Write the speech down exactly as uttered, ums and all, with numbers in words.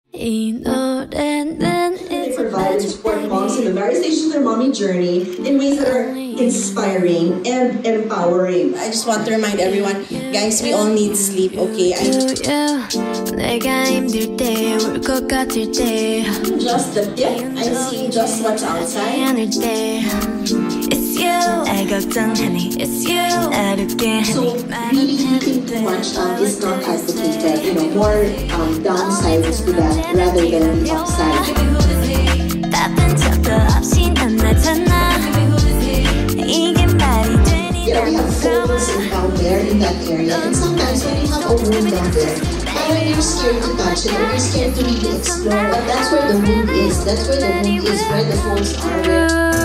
They provide and support moms in the various stages of their mommy journey in ways that are inspiring and empowering. I just want to remind everyone, guys, we all need sleep, okay? I just... Just the tip, I see just what's outside. So really eating too much um, is not advocated. You know, more um, downsides to that rather than the upside. Yeah, we have folds and down there in that area, and sometimes when you have a wound down there, when you're scared to touch it, or you're scared to really explore, but that's where the wound is. That's where the wound is, where the folds are.